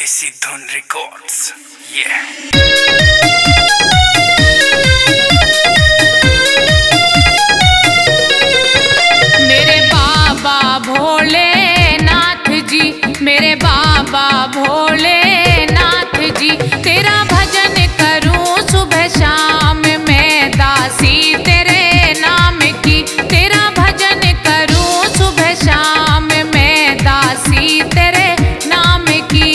देसी धुन रिकॉर्ड्स। ये मेरे बाबा भोलेनाथ जी, मेरे बाबा भोलेनाथ जी, तेरा भजन करूं सुबह शाम मैं दासी तेरे नाम की। तेरा भजन करूं सुबह शाम मैं दासी तेरे नाम की।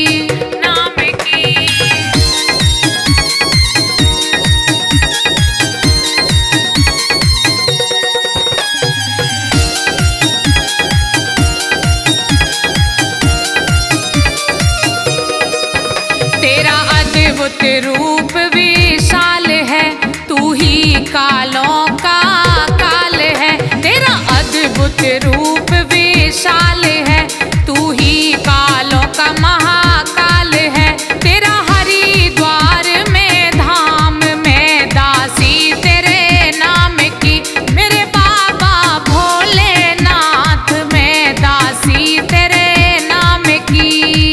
तेरा अद्भुत रूप विशाल है, तू ही कालों का काल है। तेरा अद्भुत रूप विशाल है, तू ही कालों का महाकाल है। तेरा हरिद्वार में धाम में दासी तेरे नाम की। मेरे बाबा भोलेनाथ में दासी तेरे नाम की।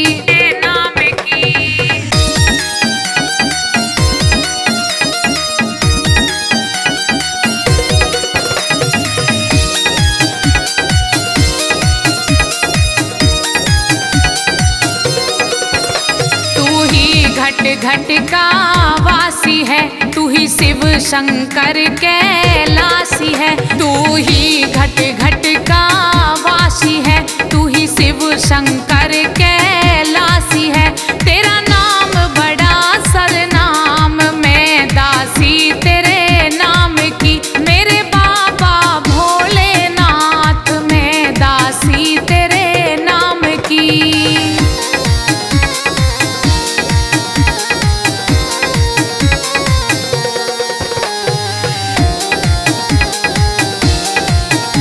घट घट का वासी है, तू ही शिव शंकर कैलासी है। तू ही घट घट का वासी है, तू ही शिव शंकर कैलासी है। तेरा नाम बड़ा सरनाम मैं दासी तेरे नाम की। मेरे बाबा भोलेनाथ मैं दासी तेरे नाम की।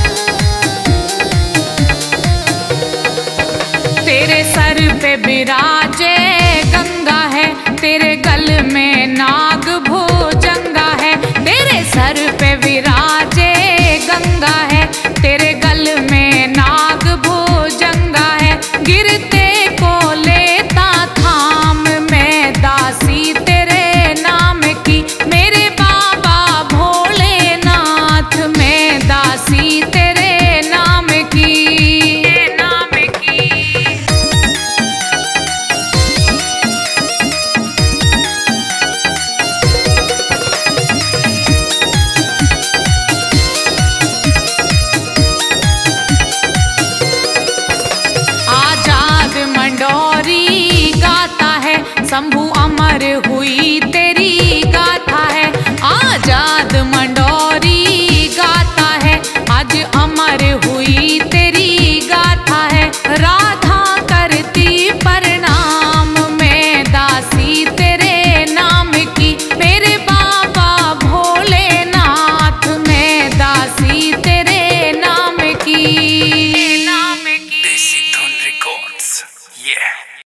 तेरे सर पे बिराज